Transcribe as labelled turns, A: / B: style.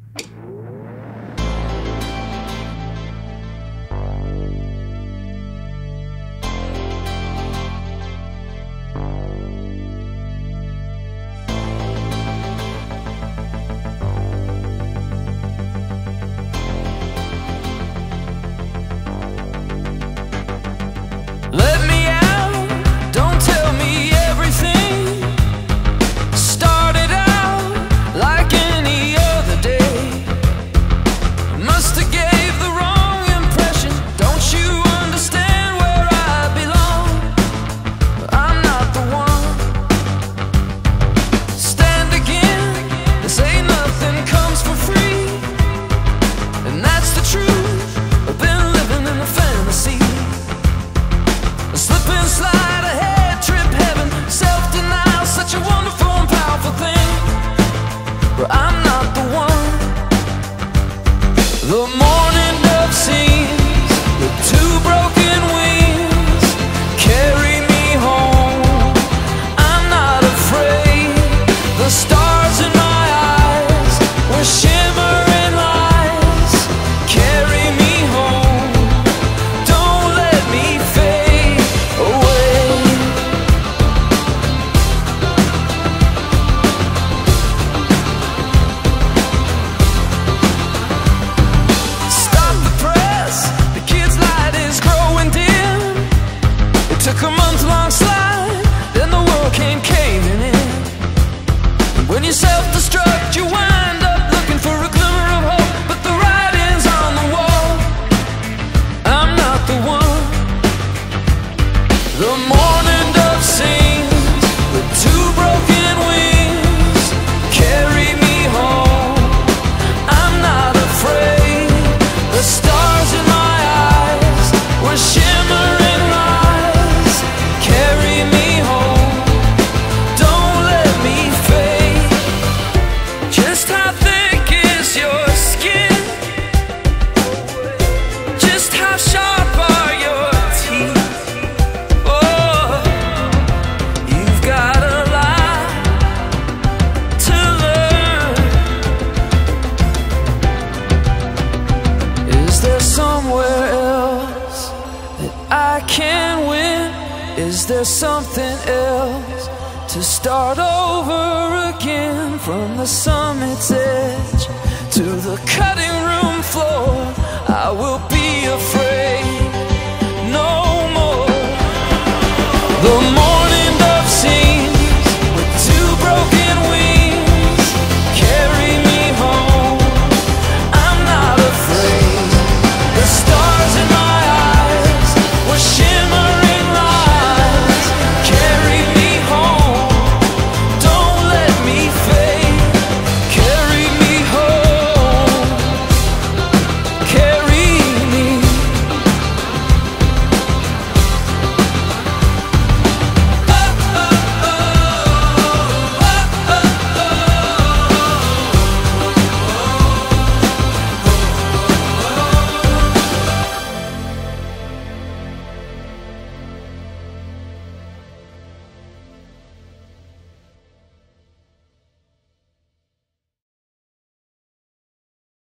A: Let me out, don't tell me everything. Started out like any other day. Must've gave the wrong impression. Don't you understand where I belong? I'm not the one. Stand again, they say nothing comes for free, and that's the truth. I've been living in a fantasy. Slip and slide ahead, trip heaven, self-denial, such a wonderful and powerful thing. But I'm not the one. The morning dove sings with two broken wings, carry me home. I'm not afraid. The stars in my eyes were shimmering lights. Carry me home. Don't let me fade away. Stop the press, the kid's light is growing dim. It took a month-long slide, then the world came caving in. When you self-destruct, you wind up looking for a glimmer of hope, but the writing's on the wall. I'm not the one. The morning dove sings with two broken wings, carry me home. I'm not afraid. The stars in my eyes were shimmering lights. Carry me home. Don't let me fade. Just how thick is your skin? Just how sharp are your teeth? Oh, you've got a lot to learn. Is there somewhere else that I can win? Is there something else to start over again? From the summit's edge to the cutting room floor, I will be afraid.